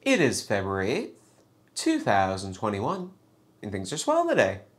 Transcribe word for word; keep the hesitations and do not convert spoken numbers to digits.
It is February eighth, two thousand twenty-one, and things are swell today.